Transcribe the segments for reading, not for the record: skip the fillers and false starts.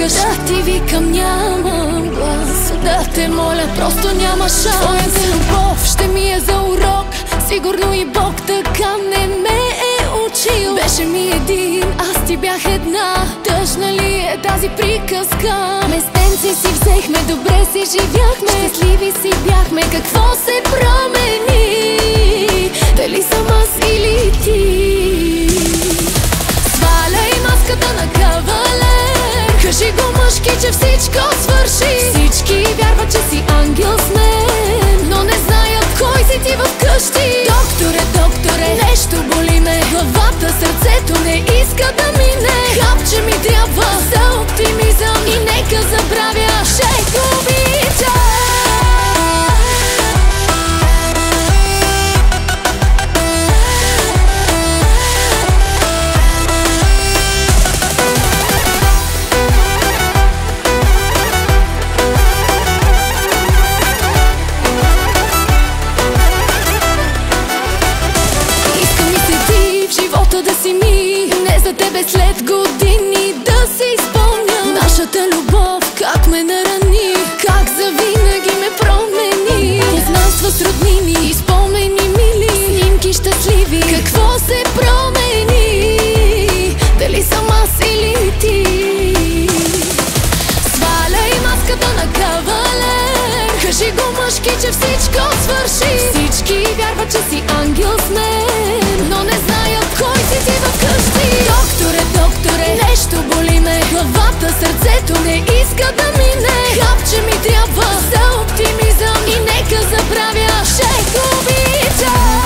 искаш да ти викам, нямам глас. Да те моля, просто няма шанс. Твоята любов ще ми е за урок. Сигурно и Бог така не ме е учил. Беше ми един, аз ти бях една. Тъжна ли е тази приказка? Местенци си взехме, добре си живяхме, щастливи си бяхме. Какво се промени? Дали съм аз или ти? Сваляй маската на кавалер. Кажи го мъжки, че всичко свърши. Всички вярват, че си ангел с мен, но не знаят кой си ти вкъщи. Докторе, докторе, нещо боли ме. Главата, сърцето не иска да мине. Хапче ми трябва за оптимизъм и нека забравя, че го обичам. Да си ми, не за тебе след години да си спомня нашата любов, как ме нарани, как завинаги ме промени. Познанства с роднини и спомени мили, снимки щастливи. Какво се промени? Дали съм аз или ти? Сваляй маската на кавалер. Кажи го мъжки, че всичко свърши. Всички вярват, че си ангел с мен, но не знаят кой си ти вкъщи. Докторе, докторе, нещо боли ме. Главата, сърцето не иска да мине. Хапче ми трябва за оптимизъм и нека забравя, че го обичам.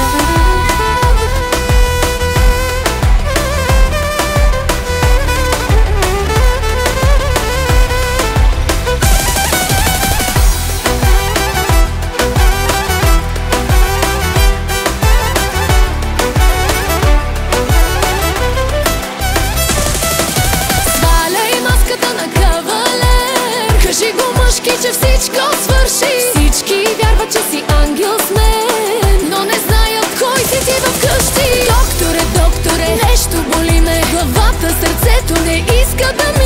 Кажи го мъжки, че всичко свърши. Всички вярват, че си ангел с мен, но не знаят кой си ти вкъщи. Докторе, докторе, нещо боли ме. Главата, сърцето не иска да